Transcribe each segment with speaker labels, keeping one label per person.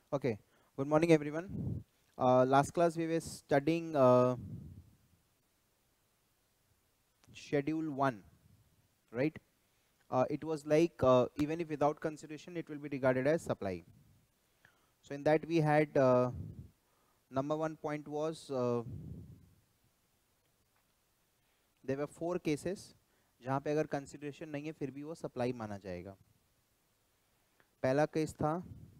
Speaker 1: Okay, good morning everyone. Last class we were studying schedule 1, right? It was like even if without consideration it will be regarded as supply. So in that we had number 1 point was there were 4 cases जहाँ पे अगर consideration नहीं है फिर भी वो supply माना जाएगा. पहला केस था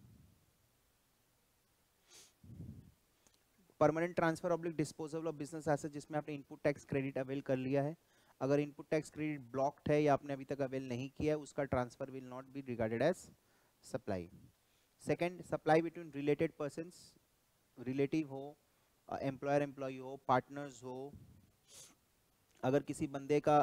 Speaker 1: permanent transfer oblique disposal of business asset जिसमें आपने इनपुट टैक्स क्रेडिट अवेल कर लिया है. अगर इनपुट टैक्स क्रेडिट ब्लॉक्ड है या आपने अभी तक अवेल नहीं किया है उसका transfer will not be regarded as supply. Second, supply between related persons, relative हो, एम्प्लॉयर एम्प्लॉय हो, पार्टनर्स हो. अगर किसी बंदे का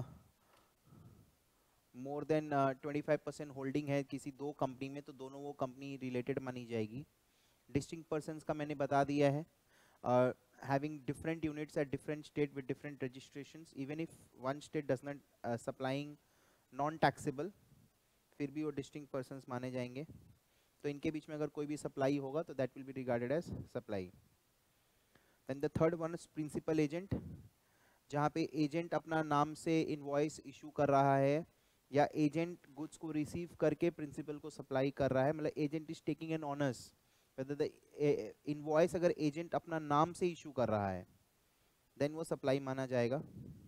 Speaker 1: मोर देन 25% होल्डिंग है किसी दो कंपनी में तो दोनों वो कंपनी रिलेटेड मानी जाएगी. डिस्टिंक्ट पर्संस का मैंने बता दिया है. Having different units at different state with different registrations, even if one state does not supplying non-taxable, फिर भी वो distinct persons माने जाएंगे. तो इनके बीच में अगर कोई भी सप्लाई होगा तो that will be regarded as supply. Then the third one is principal agent, जहाँ पे एजेंट अपना नाम से इनवॉइस इशू कर रहा है या एजेंट गुड्स को रिसीव करके प्रिंसिपल को सप्लाई कर रहा है. मतलब agent is taking an owners whether the invoice अगर एजेंट अपना नाम से इशू कर रहा है देन वो सप्लाई माना जाएगा,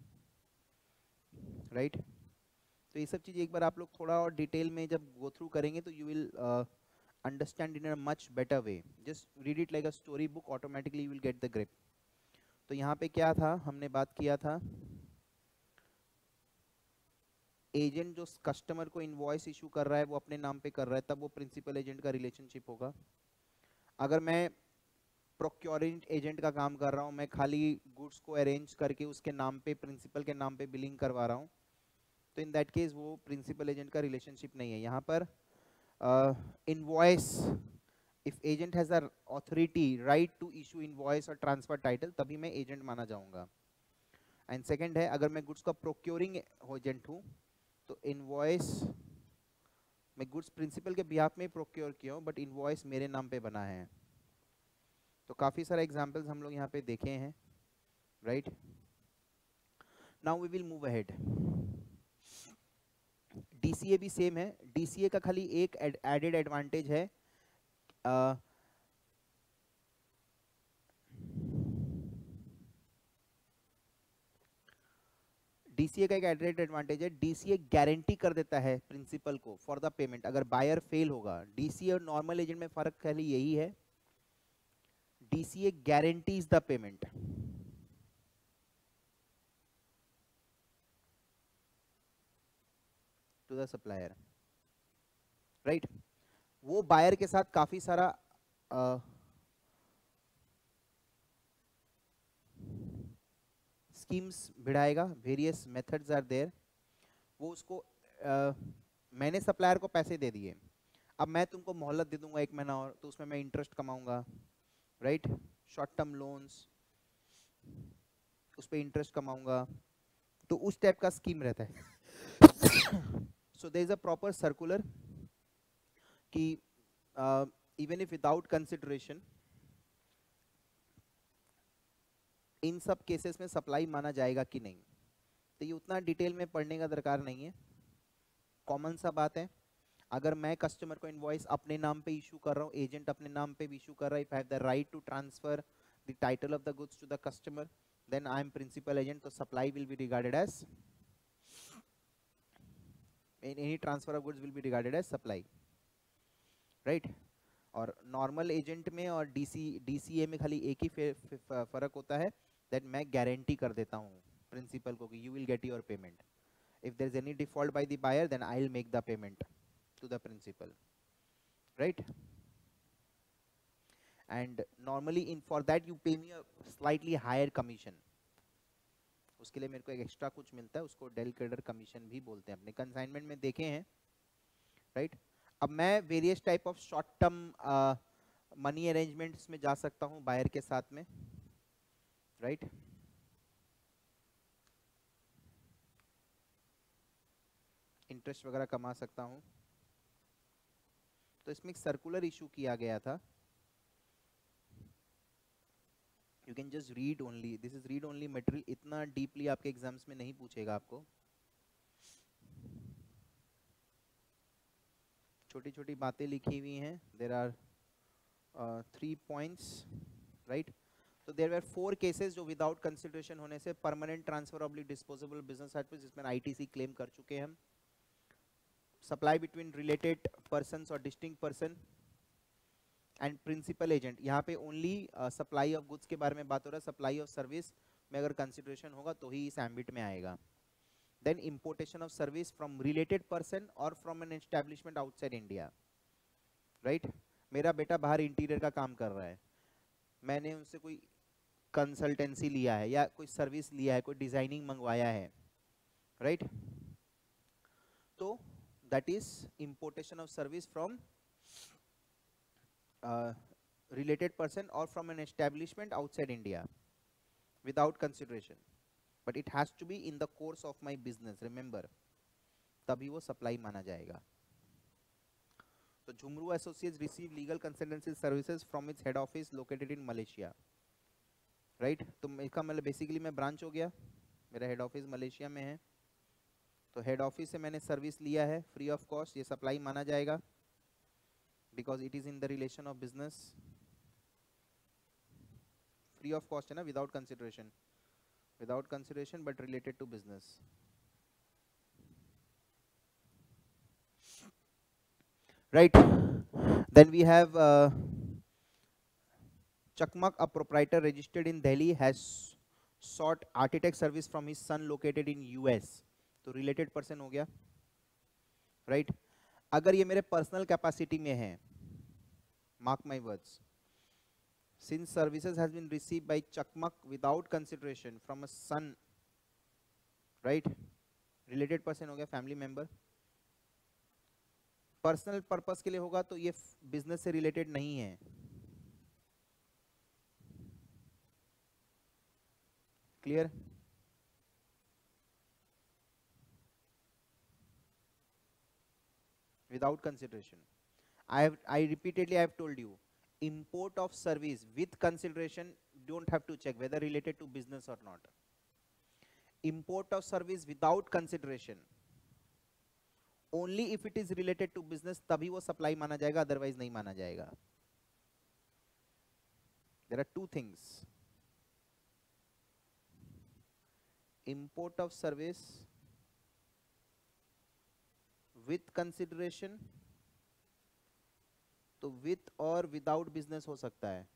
Speaker 1: राइट? तो ये सब चीज़ एक बार आप लोग थोड़ा और डिटेल में जब गो थ्रू करेंगे तो you will understand in a much better way. Just read it like a story book, automatically you will get the grip. तो यहाँ पे क्या था, हमने बात किया था एजेंट जो कस्टमर को इनवॉइस इशू कर रहा है वो अपने नाम पे कर रहा है, तब वो प्रिंसिपल एजेंट का रिलेशनशिप होगा. अगर मैं प्रोक्योरिंग एजेंट का काम कर रहा हूँ, मैं खाली गुड्स को अरेंज करके उसके नाम पे प्रिंसिपल के नाम पे बिलिंग करवा रहा हूँ, तो इन दैट केस वो प्रिंसिपल एजेंट का रिलेशनशिप नहीं है. यहाँ पर invoice, if agent has a authority right to issue invoice और ट्रांसफर टाइटल, तभी मैं एजेंट माना जाऊंगा. एंड सेकंड है, अगर मैं गुड्स का प्रोक्योरिंग एजेंट हूँ तो इनवॉइस मैं गुड्स प्रिंसिपल के बिहाफ में प्रोक्योर किया हूँ बट इनवॉइस मेरे नाम पे बना है. तो काफी सारे एग्जांपल्स हम लोग यहाँ पे देखे हैं, right? Now we will move ahead. DCA भी सेम है. डीसीए का खाली एक एडेड एडवांटेज है, डीसीए का एक एडेड एडवांटेज है, डीसीए गारंटी कर देता है प्रिंसिपल को फॉर द पेमेंट अगर बायर फेल होगा. डीसीए और नॉर्मल एजेंट में फर्क खाली यही है, DCA guarantees the payment. To the supplier, right? वो बायर के साथ काफी सारा स्कीम्स भिड़ाएगा, वेरियस मेथड्स आर देयर. वो उसको मैंने सप्लायर को पैसे दे दिए, अब मैं तुमको मोहलत दे दूंगा 1 महीना और, तो उसमें मैं इंटरेस्ट कमाऊंगा, राइट? शॉर्ट टर्म लोन्स, उस पर इंटरेस्ट कमाऊंगा, तो उस टाइप का स्कीम रहता है. So there is a proper circular कि इवन इफ विदाउट कंसिडरेशन इन सब केसेस में सप्लाई माना जाएगा कि नहीं. तो ये उतना डिटेल में पढ़ने का दरकार नहीं है, कॉमन सा बात है. अगर मैं कस्टमर को इनवॉइस अपने नाम पे इशू कर रहा हूँ, एजेंट अपने नाम पे इशू कर रहा है, if I have the right to transfer the title of the goods to the customer, then I am principal agent, तो supply will be regarded as any transfer of goods will be regarded as supply, right? और normal agent में और DCA में खाली एक ही फर्क होता है, दैट मैं गारंटी कर देता हूँ प्रिंसिपल को कि you will get your payment. If there is any default by the buyer then I will make the payment to the principal, right? And normally in for that you pay me a slightly higher commission. उसके लिए मेरे को एक extra कुछ मिलता है, उसको del credere commission भी बोलते हैं, अपने कंसाइनमेंट में देखे हैं, राइट? अब मैं various type of short term money arrangements में जा सकता हूँ बायर के साथ में, राइट? इंटरेस्ट वगैरह कमा सकता हूँ. तो इसमें एक सर्कुलर इशू किया गया था can just read only, this is read only material, इतना डीपली आपके एग्जाम्स में नहीं पूछेगा आपको, छोटी छोटी बातें लिखी हुई हैं. There are 3 points, right. तो देयर वर 4 केसेस जो विदाउट कंसिडरेशन होने से permanent transfer oblique disposable business certificate, जिसमें आईटीसी क्लेम कर चुके हैं हम. सप्लाई बिटवीन रिलेटेड पर्सन्स और distinct person and principal agent, यहाँ पे ओनली सप्लाई ऑफ गुड्स के बारे में बात हो रहा है. सप्लाई ऑफ सर्विस में अगर कंसिडरेशन होगा तो ही इस एम्बिट में आएगा. Then importation of service from related person और from an establishment outside India, right. मेरा बेटा बाहर इंटीरियर का काम कर रहा है, मैंने उनसे कोई कंसल्टेंसी लिया है या कोई सर्विस लिया है, कोई डिजाइनिंग मंगवाया है, राइट. तो that is importation of service from related person or from an establishment outside India without consideration, but it has to be in the course of my business, remember, तभी वो supply माना जाएगा. तो Jhumru associates receive legal consultancy services from its head office located in Malaysia, right. तो इसका मतलब basically मैं branch हो गया, मेरा हेड ऑफिस मलेशिया में है, तो हेड ऑफिस से मैंने सर्विस लिया है फ्री ऑफ कॉस्ट, ये सप्लाई माना जाएगा because it is in the relation of business. Free of cost है ना, without consideration, but related to business. Right. Then we have Chakmak, a proprietor registered in Delhi, has sought architect service from his son located in US. तो related person हो गया, right. अगर ये मेरे personal capacity में है, mark my words, since services has been received by Chakmak without consideration from a son, right, related person हो गया, फैमिली मेंबर. पर्सनल पर्पस के लिए होगा तो ये बिजनेस से रिलेटेड नहीं है, clear. Without consideration, I repeatedly I have told you, import of service with consideration, don't have to check whether related to business or not. Import of service without consideration, only if it is related to business तभी वो supply माना जाएगा, otherwise नहीं माना जाएगा. There are 2 things, import of service with consideration, तो with और without business हो सकता है.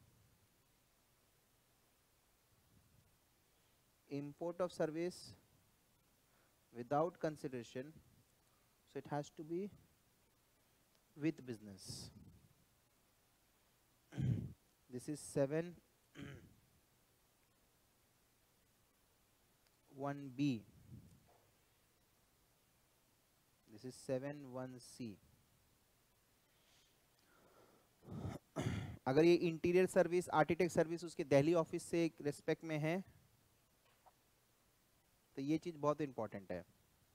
Speaker 1: Import of service without consideration, so it has to be with business. This is 7 1B. This is 7(1)(c). अगर ये इंटीरियर सर्विस, आर्किटेक्ट सर्विस उसके Delhi office से respect में है तो ये चीज बहुत इंपॉर्टेंट है,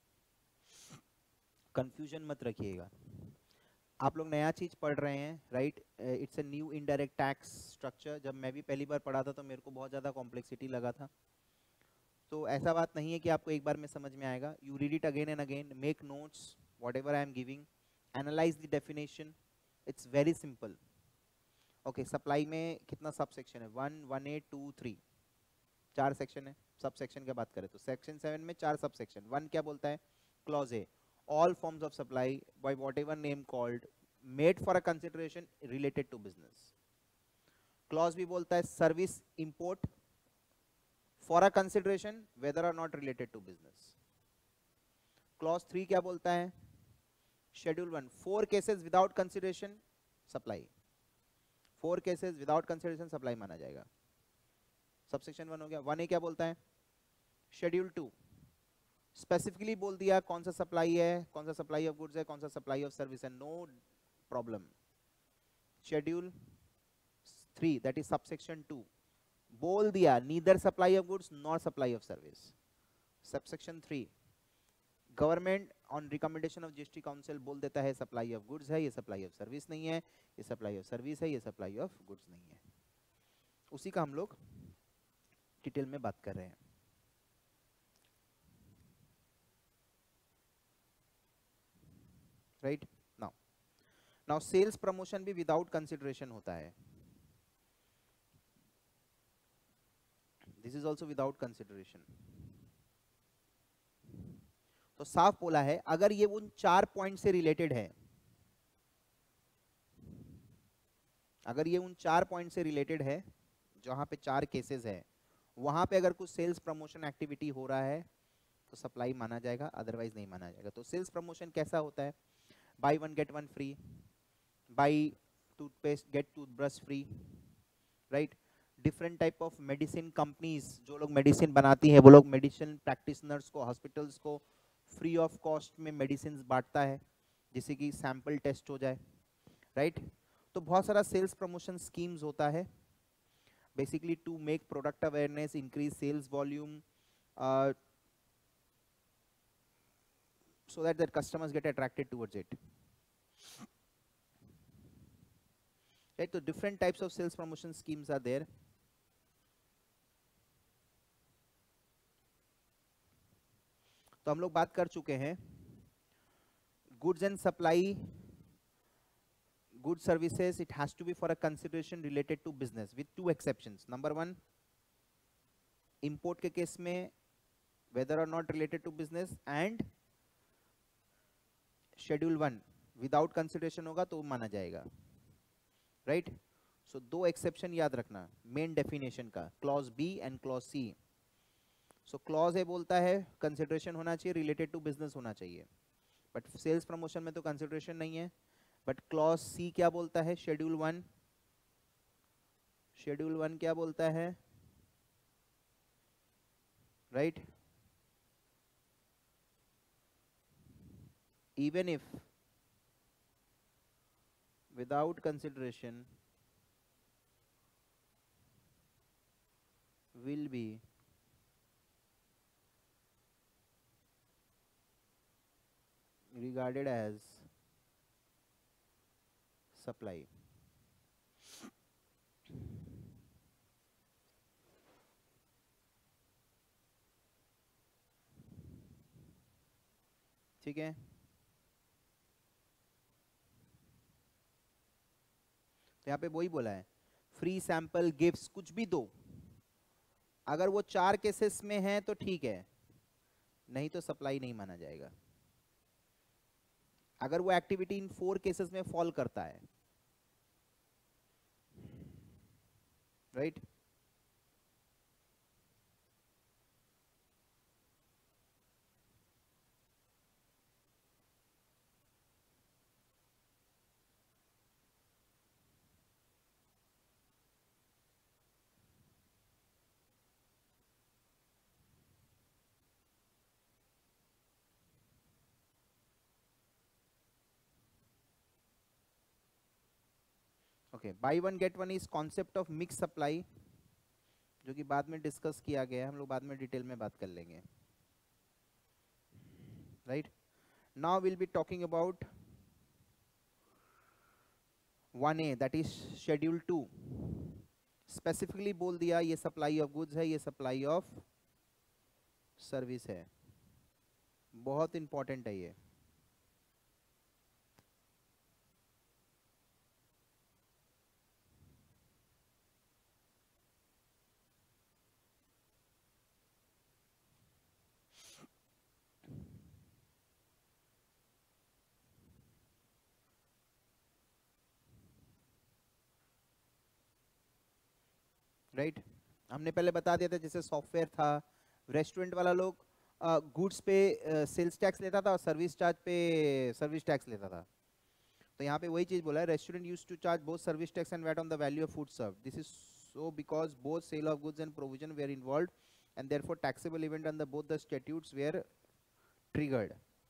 Speaker 1: कंफ्यूजन मत रखिएगा. आप लोग नया चीज पढ़ रहे हैं, right. It's a new indirect tax structure. जब मैं भी पहली बार पढ़ा था तो मेरे को बहुत ज़्यादा कॉम्प्लेक्सिटी लगा था. तो ऐसा बात नहीं है कि आपको एक बार में समझ में आएगा. You read it again and again, make notes whatever I am giving, analyse the definition, it's very simple. Okay, supply में कितना सब सेक्शन है? 1, 1A, 2, 3, 4 सेक्शन है. सब सेक्शन की बात करें तो सेक्शन 7 में 4 सब सेक्शन. 1 क्या बोलता है? Clause A, all forms of supply by whatever name called made for a consideration related to business. Clause B बोलता है service import for a consideration whether or not related to business. Clause 3 क्या बोलता है? Schedule 1, 4 cases without consideration supply. 4 cases without consideration supply माना जाएगा. Subsection 1 हो गया. 1A क्या बोलता है? Schedule 2 स्पेसिफिकली बोल दिया कौन सा सप्लाई है, कौन सा सप्लाई ऑफ गुड्स है, कौन सा सप्लाई ऑफ सर्विस है, no problem. Schedule 3 that is subsection 2 बोल दिया neither supply of goods nor supply of service. Subsection 3 government on recommendation of GST council बोल देता है सप्लाई ऑफ गुड्स है, ये सप्लाई ऑफ सर्विस नहीं है, ये सप्लाई ऑफ सर्विस है, ये सप्लाई ऑफ गुड्स नहीं है. उसी का हम लोग डिटेल में बात कर रहे हैं। राइट, नाउ सेल्स प्रमोशन भी विदाउट कंसिडरेशन होता है, this is also without consideration. तो साफ बोला है, अगर ये उन 4 पॉइंट से रिलेटेड है, अगर ये उन 4 पॉइंट से रिलेटेड है जहां पे 4 केसेस है, वहां पे अगर कुछ सेल्स प्रमोशन एक्टिविटी हो रहा है तो सप्लाई माना जाएगा, अदरवाइज नहीं माना जाएगा। तो सेल्स प्रमोशन कैसा होता है? Buy 1 get 1 free, buy toothpaste get toothbrush free, right. Different type of medicine companies, जो लोग मेडिसिन बनाती हैं वो लोग मेडिसिन प्रैक्टिशनर्स को, हॉस्पिटल्स को फ्री ऑफ कॉस्ट में मेडिसिन बांटता है, जिससे कि सैंपल टेस्ट हो जाए, राइट। तो बहुत सारा सेल्स प्रमोशन स्कीम्स होता है, basically to make product awareness, increase sales volume, so that their customers get attracted towards it, right? So different types of sales promotion schemes are there. तो हम लोग बात कर चुके हैं goods and supply, good services, it has to be for a consideration related to business with 2 exceptions. Number 1, import के case में whether और not related to business, and schedule 1 without consideration होगा तो माना जाएगा, राइट। सो 2 एक्सेप्शन याद रखना main definition का, clause B and clause C. So clause A बोलता है कंसिडरेशन होना चाहिए, रिलेटेड टू बिजनेस होना चाहिए, बट सेल्स प्रमोशन में तो कंसिडरेशन नहीं है। बट क्लॉज सी क्या बोलता है? शेड्यूल 1, शेड्यूल 1 क्या बोलता है, right? Even if without consideration will be regarded as supply. ठीक है, तो यहाँ पे वही बोला है, फ्री सैंपल, गिफ्ट्स, कुछ भी दो, अगर वो 4 केसेस में है तो ठीक है, नहीं तो सप्लाई नहीं माना जाएगा। अगर वो एक्टिविटी इन 4 केसेस में फॉल करता है, right? Okay, buy 1 get 1 is concept of mix supply, जो कि बाद में डिस्कस किया गया है, हम लोग बाद में डिटेल में बात कर लेंगे, right? Now will be talking about 1A, that is schedule 2। Specifically बोल दिया ये सप्लाई ऑफ गुड्स है, ये सप्लाई ऑफ सर्विस है, बहुत इंपॉर्टेंट है ये। राइट, हमने पहले बता दिया था, जैसे सॉफ्टवेयर था, रेस्टोरेंट वाला लोग गुड्स पे सेल्स टैक्स लेता था और सर्विस चार्ज पे सर्विस टैक्स लेता था। तो यहाँ पे वही चीज बोला है, restaurant used to charge both service tax and VAT on the value of food serve. This is so because both sale of goods and provision were involved and therefore taxable event under both the statutes were triggered,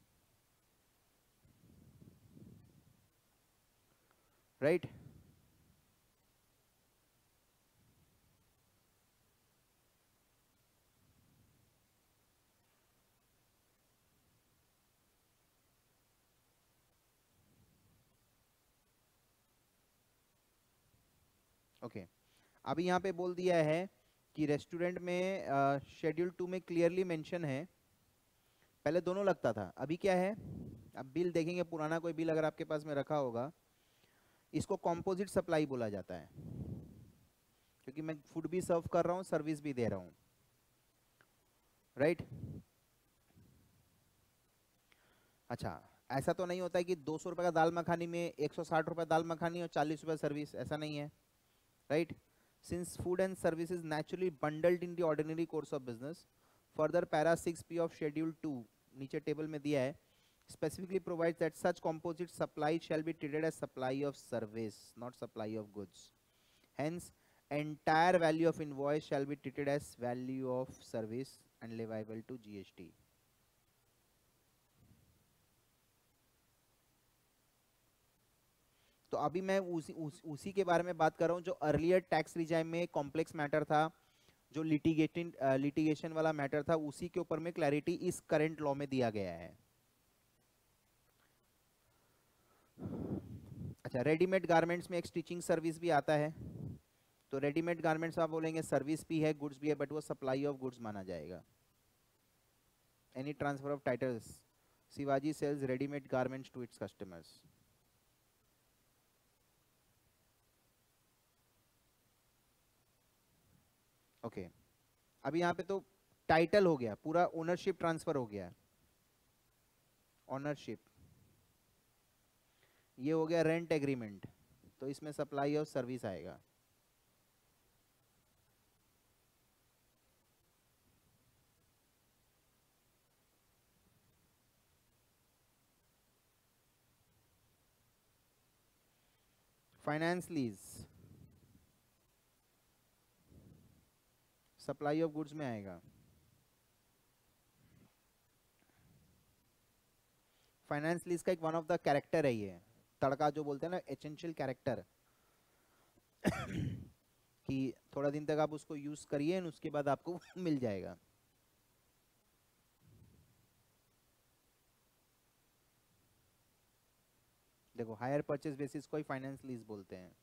Speaker 1: right? Okay, अभी यहाँ पे बोल दिया है कि restaurant में schedule 2 में clearly mention है, पहले दोनों लगता था, अभी क्या है, अब बिल देखेंगे, पुराना कोई बिल अगर आपके पास में रखा होगा, इसको कॉम्पोजिट सप्लाई बोला जाता है, क्योंकि मैं फूड भी सर्व कर रहा हूँ, सर्विस भी दे रहा हूँ, राइट। अच्छा, ऐसा तो नहीं होता है कि 200 रुपये का दाल मखानी में 160 रुपये दाल मखानी और 40 रुपये सर्विस, ऐसा नहीं है, right. Since food and services naturally bundled in the ordinary course of business, further para 6P of schedule 2 नीचे टेबल में दिया है, specifically provides that such composite supply shall be treated as supply of service, not supply of goods. Hence, entire value of invoice shall be treated as value of service and liable to GST. तो अभी मैं उसी के बारे में बात कर रहा हूँ जो अर्लियर टैक्स रिजाइम में कॉम्प्लेक्स मैटर था, जो लिटिगेशन वाला मैटर था, उसी के ऊपर में क्लैरिटी इस करंट लॉ में दिया गया है। अच्छा, रेडीमेड गारमेंट्स में एक स्टिचिंग सर्विस भी आता है, तो रेडीमेड गारमेंट्स आप बोलेंगे सर्विस भी है, गुड्स भी है, बट वो सप्लाई ऑफ गुड्स माना जाएगा। Any transfer of titles, Shivaji sales readymade garments to its customers. Okay, अभी यहाँ पे तो टाइटल हो गया, पूरा ओनरशिप ट्रांसफर हो गया, ओनरशिप, ये हो गया रेंट एग्रीमेंट, तो इसमें सप्लाई ऑफ सर्विस आएगा। Finance lease supply of goods में आएगा। फाइनेंस लीज का एक वन ऑफ द कैरेक्टर है ये, तड़का जो बोलते हैं ना, एसेंशियल कैरेक्टर, कि थोड़ा दिन तक आप उसको यूज करिए और उसके बाद आपको मिल जाएगा। देखो, हायर परचेज बेसिस को ही फाइनेंस लीज बोलते हैं।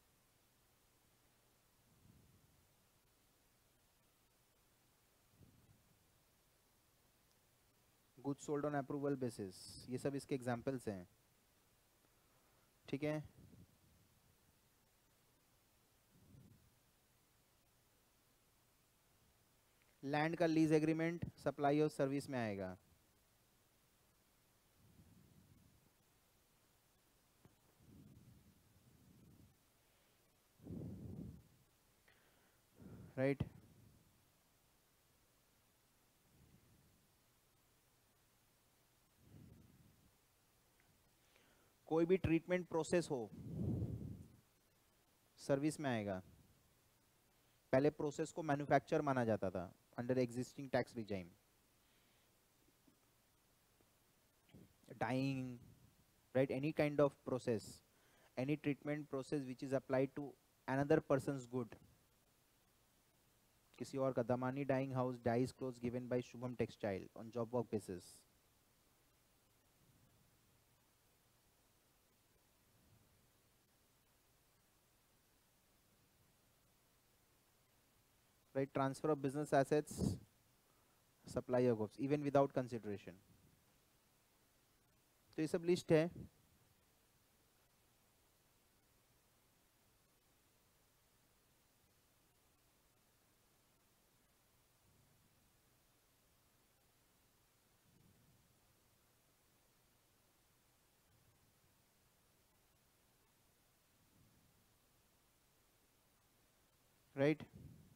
Speaker 1: Goods sold on approval basis, ये सब इसके एग्जांपल्स हैं, ठीक है। लैंड का lease agreement supply of service में आएगा। राइट, कोई भी ट्रीटमेंट प्रोसेस हो सर्विस में आएगा। पहले प्रोसेस को मैन्युफैक्चर माना जाता था under existing tax regime. Dyeing, right, any kind of process, any treatment process which is applied to another persons good. किसी और का, Damani dyeing house dyes clothes given by Shubham textile on job work basis. right, transfer of business assets, supply of goods even without consideration। तो ये सब list है। Right,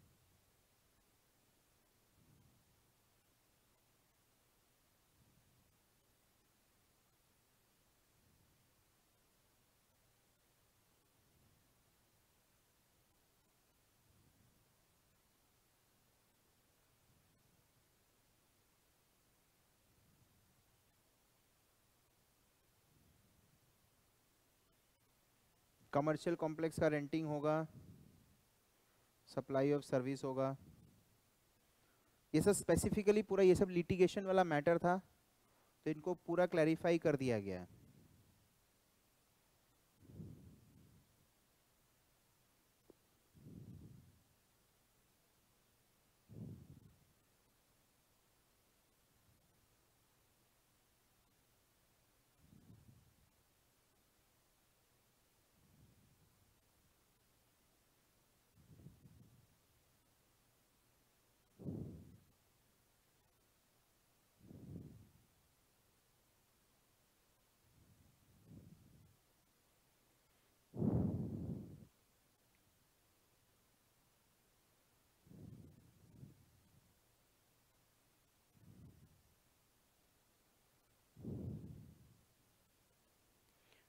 Speaker 1: commercial complex का renting होगा, supply of service होगा। ये सब स्पेसिफिकली पूरा, ये सब लिटिगेशन वाला मैटर था, तो इनको पूरा क्लैरिफाई कर दिया गया।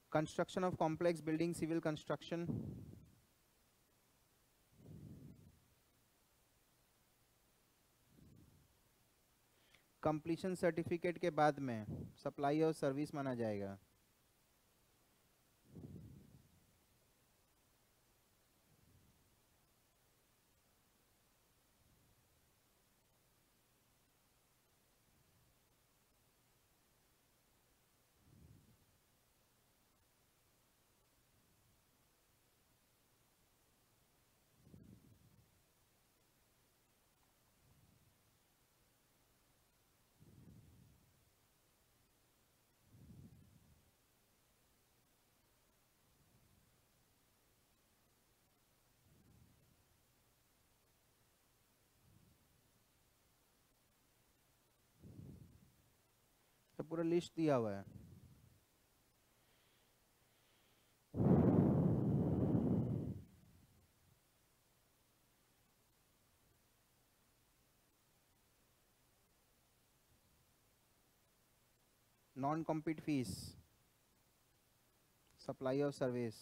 Speaker 1: Construction of complex building, civil construction. Completion certificate के बाद में सप्लाई और सर्विस माना जाएगा. तो पूरा लिस्ट दिया हुआ है. Non compete fees, supply of service.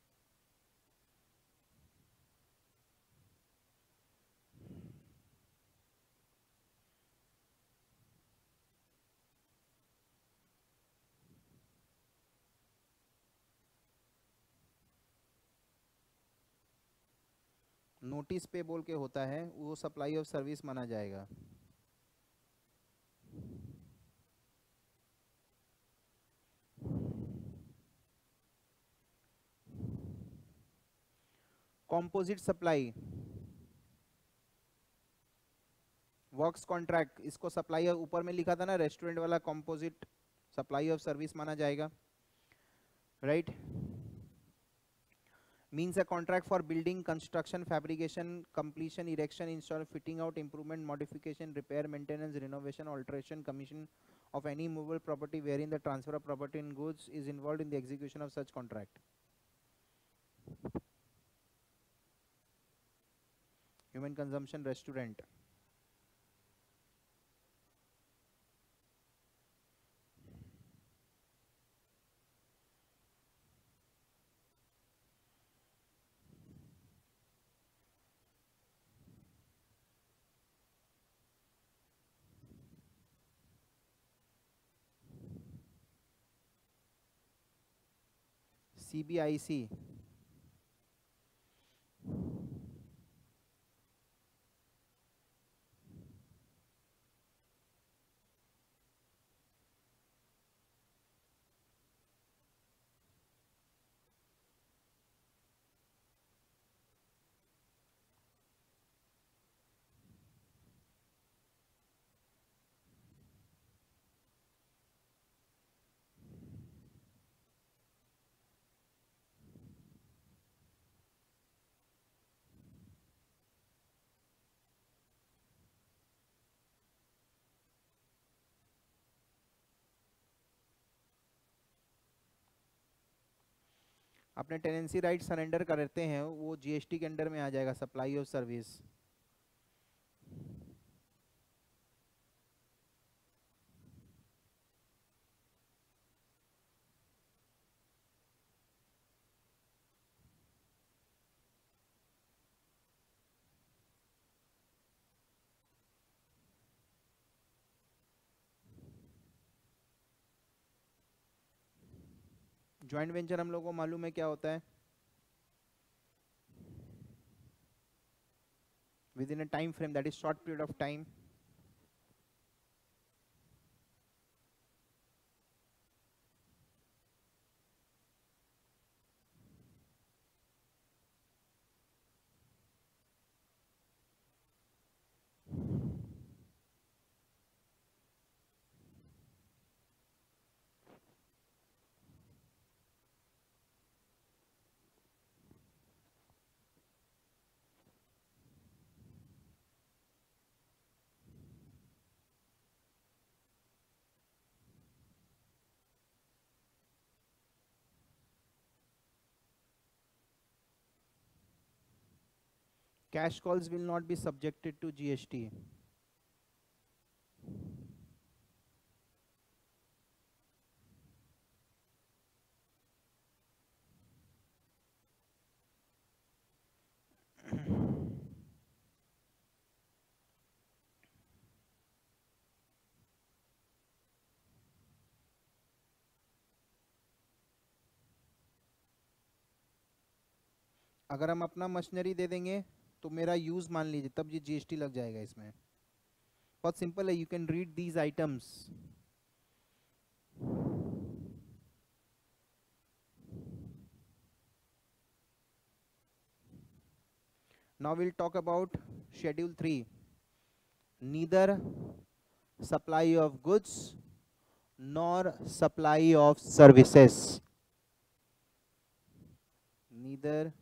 Speaker 1: Notice pay बोल के होता है, वो सप्लाई ऑफ सर्विस माना जाएगा. कॉम्पोजिट सप्लाई, वर्क्स कॉन्ट्रैक्ट, इसको सप्लाई ऊपर में लिखा था ना रेस्टोरेंट वाला, कॉम्पोजिट सप्लाई ऑफ सर्विस माना जाएगा. Right. Means a contract for building, construction, fabrication, completion, erection, install, fitting out, improvement, modification, repair, maintenance, renovation, alteration, commission of any movable property wherein the transfer of property and goods is involved in the execution of such contract. Human consumption restaurant. CBIC. अपने tenancy right surrender करते हैं, वो GST के under में आ जाएगा, supply of service. Joint venture हम लोगों को मालूम है क्या होता है. With in a time frame, that is short period of time. Cash calls will not be subjected to GST. अगर हम अपना मशीनरी दे देंगे तो मेरा यूज मान लीजिए, तब ये जीएसटी लग जाएगा इसमें। बहुत सिंपल है, you can read these items. Now we'll talk about Schedule 3. Neither supply of goods nor supply of services. Neither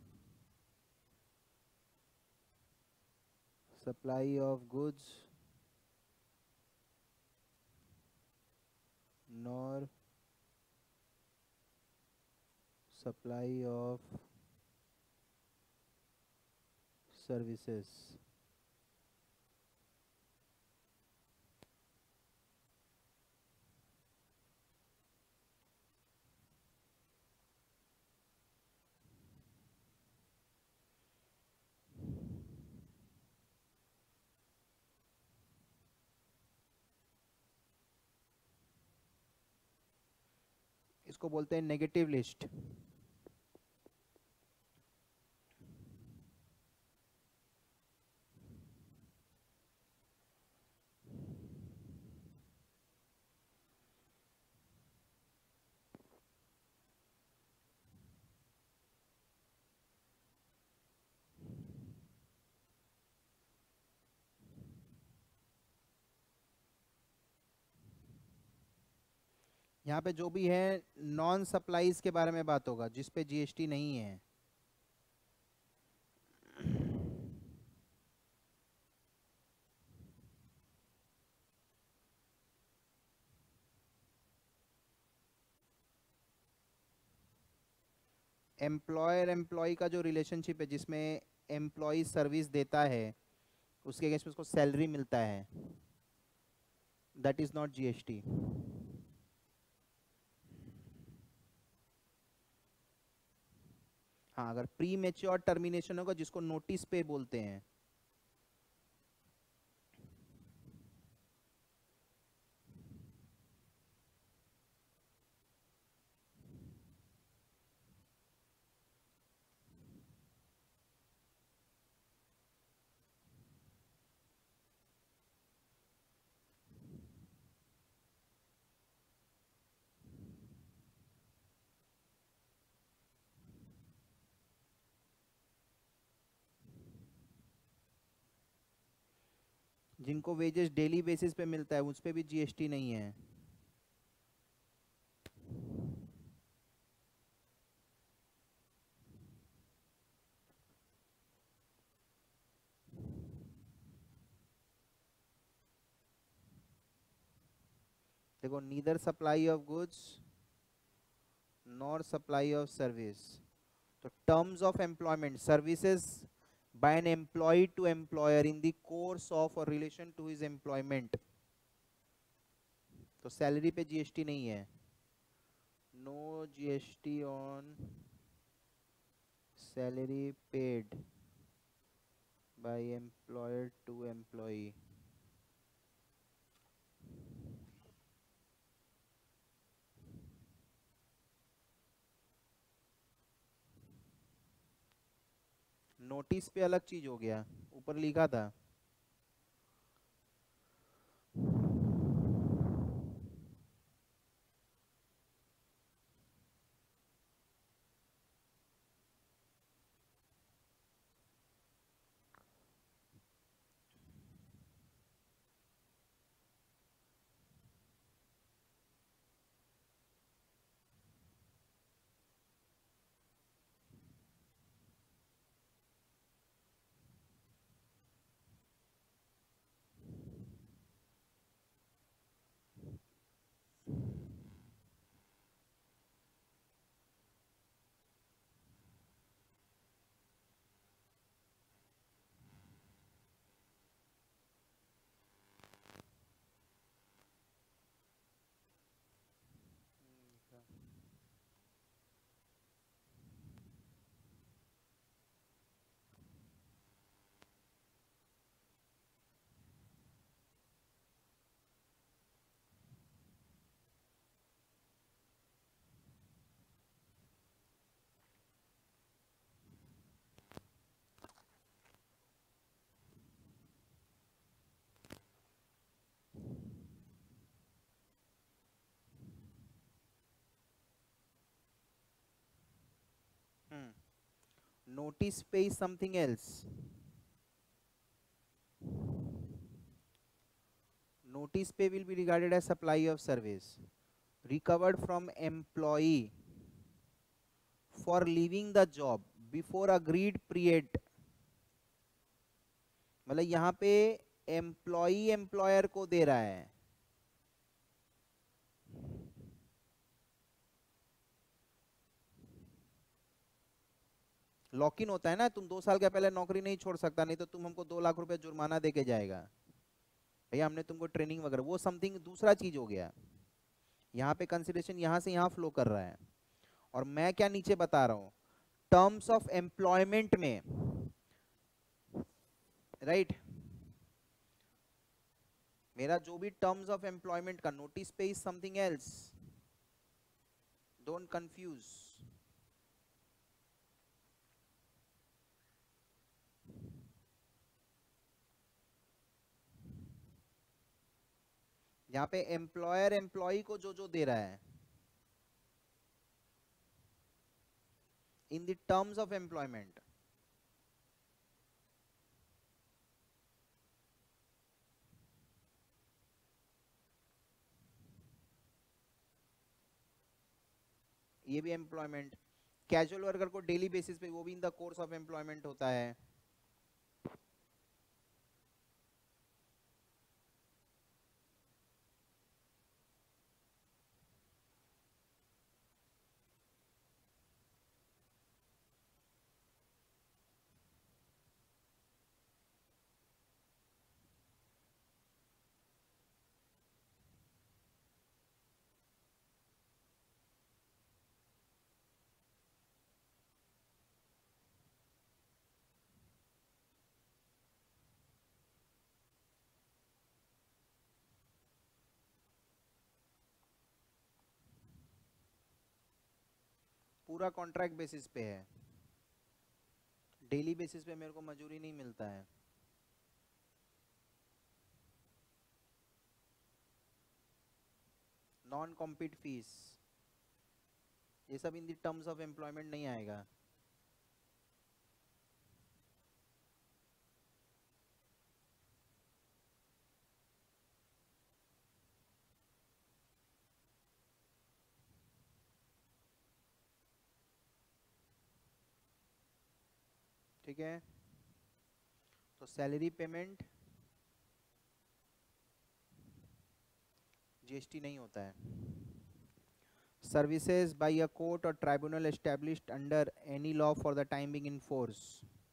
Speaker 1: supply of goods nor supply of services. इसको बोलते हैं नेगेटिव लिस्ट। यहाँ पे जो भी है नॉन सप्लाईज के बारे में बात होगा, जिस पे जीएसटी नहीं है। एम्प्लॉयर एम्प्लॉय का जो रिलेशनशिप है, जिसमें एम्प्लॉय सर्विस देता है, उसके अगेंस्ट में उसको सैलरी मिलता है, दैट इज नॉट जीएसटी। हाँ, अगर प्री मैच्योर टर्मिनेशन होगा, जिसको नोटिस पे बोलते हैं, जिनको वेजेस डेली बेसिस पे मिलता है, उस पे भी जीएसटी नहीं है। देखो, neither supply of goods nor supply of service. तो terms of employment, services by an employee to employer in the course of और रिलेशन टू हिज एम्प्लॉयमेंट। तो सैलरी पे जीएसटी नहीं है, no GST on salary paid by employer to employee. Notice pay अलग चीज हो गया, ऊपर लिखा था। notice pay is something else. Notice pay will be regarded as supply of service recovered from employee for leaving the job before agreed period. मतलब यहाँ पे एम्प्लॉई एम्प्लॉयर को दे रहा है, लॉक इन होता है ना, तुम 2 साल के पहले नौकरी नहीं छोड़ सकता, नहीं तो तुम हमको 2 लाख रुपए जुर्माना दे के जाएगा, भैया हमने तुमको ट्रेनिंग वगैरह, वो समथिंग दूसरा चीज हो गया। यहाँ पे कंसिडरेशन यहाँ से यहाँ फ्लो कर रहा है। और मैं क्या नीचे बता रहा हूँ, टर्म्स ऑफ एम्प्लॉयमेंट में, राइट, मेरा जो भी टर्म्स ऑफ एम्प्लॉयमेंट का, notice pay is something else, don't confuse. यहाँ पे एम्प्लॉयर एम्प्लॉई को जो जो दे रहा है in the terms of employment, ये भी एम्प्लॉयमेंट। कैजुअल वर्कर को डेली बेसिस पे, वो भी in the course of employment होता है। पूरा कॉन्ट्रैक्ट बेसिस पे है, डेली बेसिस पे मेरे को मजूरी नहीं मिलता है। नॉन कॉम्पीट फीस, ये सब in the terms of employment नहीं आएगा। ठीक है, तो सैलरी पेमेंट जीएसटी नहीं होता है। सर्विसेज बाय अ कोर्ट और tribunal established under any law for the time being in force,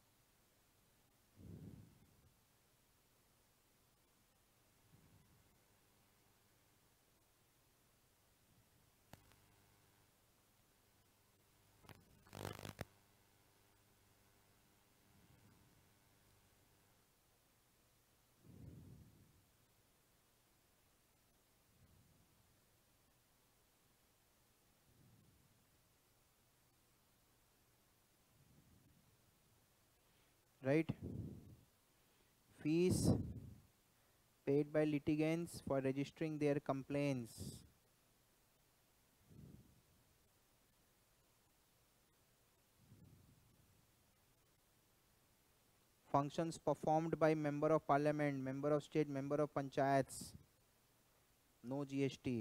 Speaker 1: right? Fees paid by litigants for registering their complaints, functions performed by member of parliament, member of state, member of panchayats, no GST.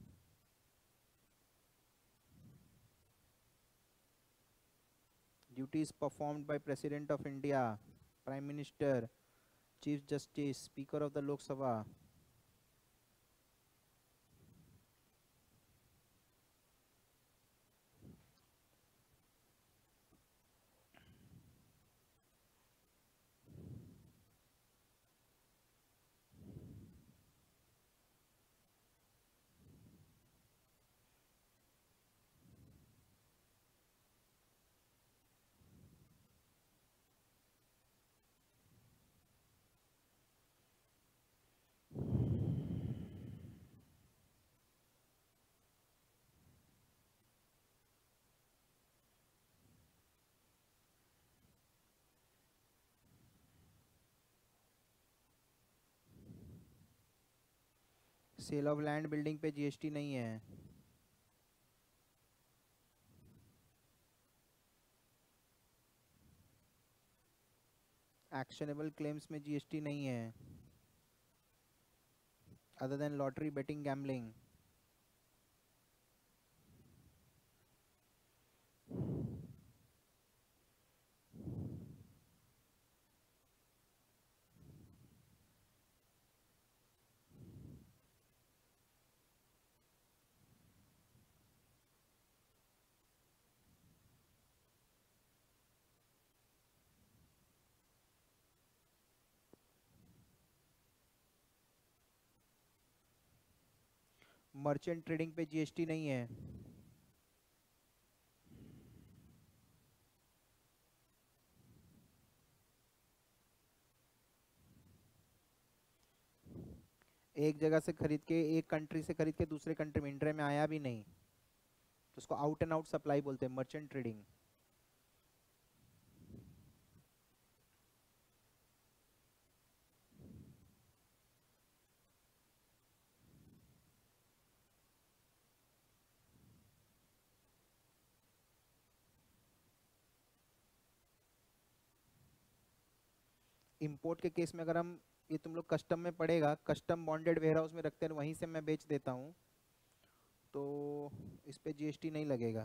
Speaker 1: Duties performed by President of India, Prime Minister, Chief Justice, Speaker of the Lok Sabha. Sale of land building पे GST नहीं है। Actionable claims में GST नहीं है, other than lottery, betting, gambling. Merchant trading पे GST नहीं है। एक जगह से खरीद के, एक कंट्री से खरीद के दूसरे कंट्री में, इंडिया में आया भी नहीं, तो उसको आउट एंड आउट सप्लाई बोलते हैं, मर्चेंट ट्रेडिंग। इंपोर्ट के केस में अगर हम, ये तुम लोग कस्टम में पड़ेगा, कस्टम बॉन्डेड वेयर हाउस में रखते हैं, वहीं से मैं बेच देता हूँ, तो इस पे जीएसटी नहीं लगेगा।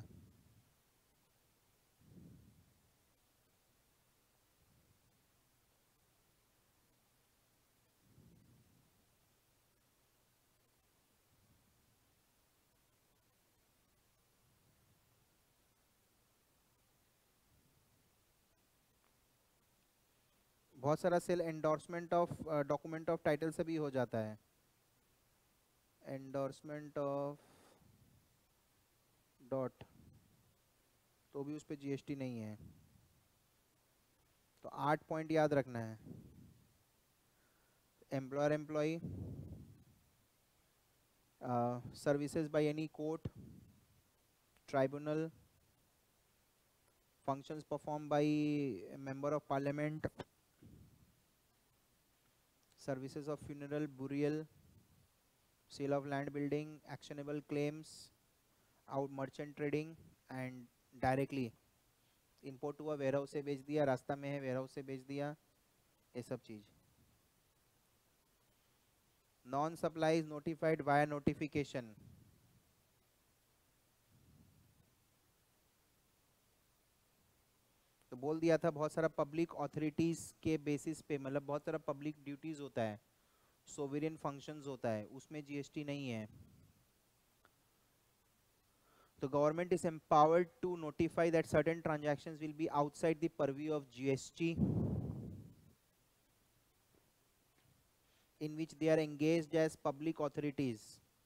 Speaker 1: बहुत सारा sale endorsement of document of title से भी हो जाता है। एंडोर्समेंट ऑफ डॉट, तो भी उस पे जीएसटी नहीं है। तो 8 पॉइंट याद रखना है। Employer employee, services by any court, tribunal, functions performed by a member of parliament, services of funeral, burial, sale of land building, actionable claims, out merchant trading, and directly import हुआ, warehouse से बेच दिया, रास्ता में है ware house से बेच दिया, ये सब चीज। Non supply is notified via notification. तो बोल दिया था, बहुत सारा पब्लिक ऑथोरिटीज के बेसिस पे, मतलब बहुत सारा पब्लिक ड्यूटीज होता है, सोवरेन फंक्शंस होता है, उसमें जीएसटी नहीं है। The government is empowered to notify that certain transactions will be outside the purview of GST, in which they are engaged as public authorities.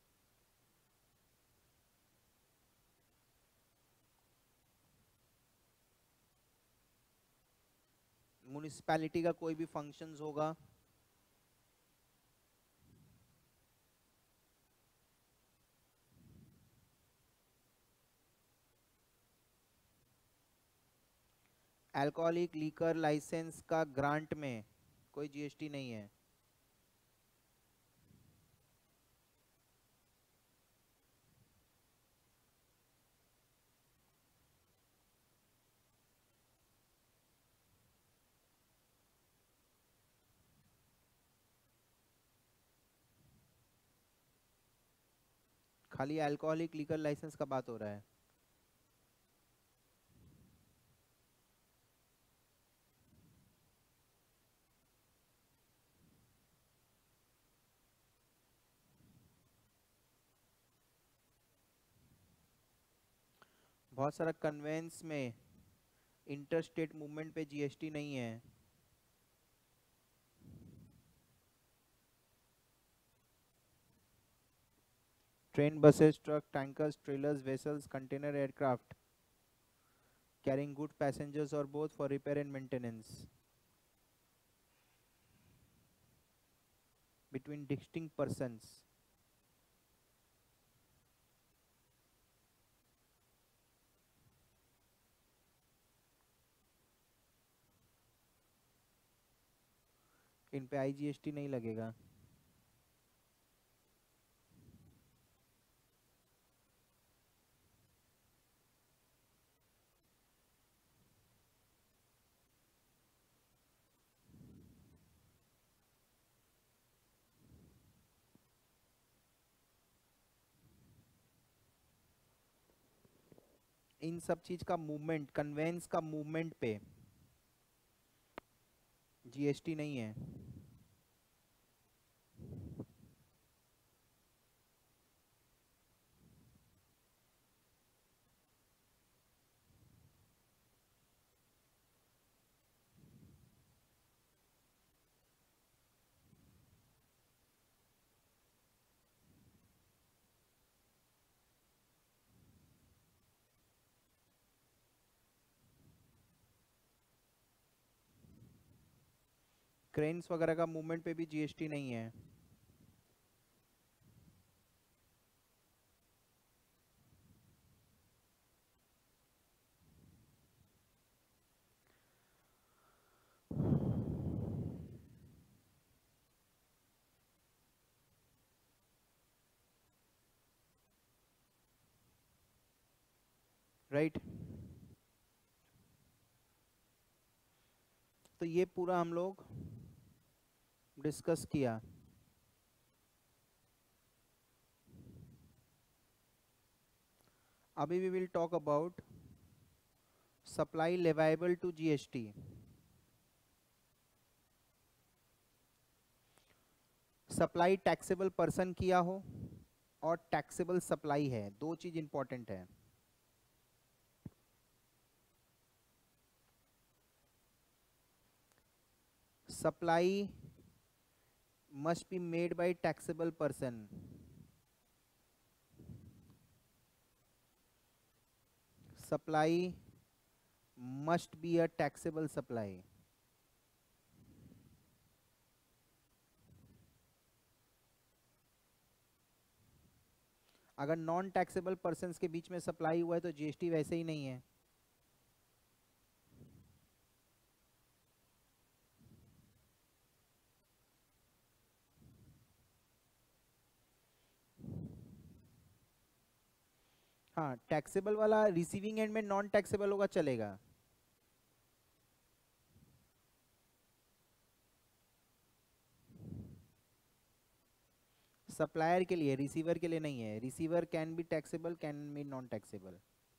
Speaker 1: Municipality का कोई भी फंक्शंस होगा, अल्कोहलिक लीकर लाइसेंस का ग्रांट में कोई GST नहीं है। खाली अल्कोहलिक लीकर लाइसेंस का बात हो रहा है। बहुत सारा कन्वेंस में इंटर स्टेट मूवमेंट पे जीएसटी नहीं है। Train, buses, truck, tankers, trailers, vessels, container, aircraft carrying good passengers or both for repair and maintenance between distinct persons। इन पे आईजीएसटी नहीं लगेगा। इन सब चीज का मूवमेंट, कन्वेंस का मूवमेंट पे जीएसटी नहीं है। क्रेन्स वगैरह का मूवमेंट पे भी जीएसटी नहीं है। राइट तो ये पूरा हम लोग डिस्कस किया। अभी we will talk about supply leviable to GST. Supply taxable person किया हो और टैक्सेबल सप्लाई है, दो चीज इंपॉर्टेंट है। Supply must be made by taxable person. Supply must be a taxable supply. अगर नॉन टैक्सेबल पर्सन्स के बीच में सप्लाई हुआ है तो जीएसटी वैसे ही नहीं है। हाँ, टैक्सेबल वाला रिसीविंग एंड में नॉन टैक्सेबल होगा चलेगा। सप्लायर के लिए, रिसीवर के लिए नहीं है। Receiver can be taxable, can be non taxable.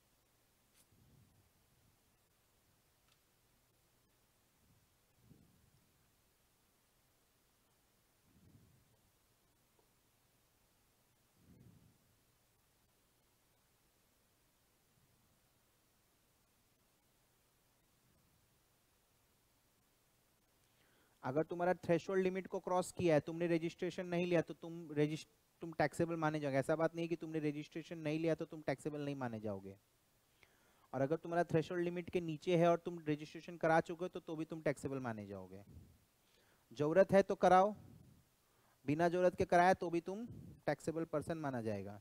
Speaker 1: अगर तुम्हारा थ्रेशोल्ड लिमिट को क्रॉस किया है, तुमने रजिस्ट्रेशन नहीं लिया तो तुम टैक्सेबल माने जाओगे। ऐसा बात नहीं है कि तुमने रजिस्ट्रेशन नहीं लिया तो तुम टैक्सेबल नहीं माने जाओगे। और अगर तुम्हारा थ्रेशोल्ड लिमिट के नीचे है और तुम रजिस्ट्रेशन करा चुके हो तो भी तुम टैक्सेबल माने जाओगे। जरूरत है तो कराओ, बिना जरूरत के कराया तो भी तुम टैक्सेबल पर्सन माना जाएगा।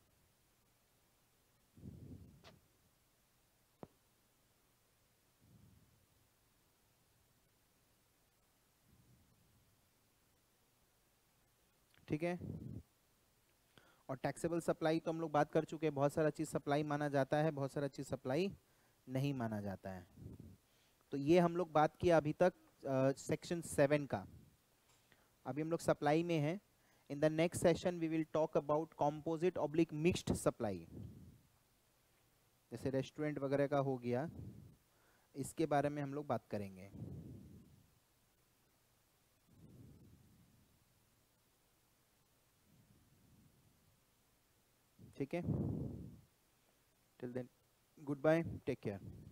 Speaker 1: ठीक है। और टैक्सेबल सप्लाई तो हम लोग बात कर चुके हैं। बहुत सारा चीज सप्लाई माना जाता है, बहुत सारा चीज सप्लाई नहीं माना जाता है। तो ये हम लोग बात किया अभी तक सेक्शन 7 का। अभी हम लोग सप्लाई में हैं। In the next session we will talk about composite oblique mixed supply. जैसे रेस्टोरेंट वगैरह का हो गया, इसके बारे में हम लोग बात करेंगे। ठीक है, till then goodbye, take care.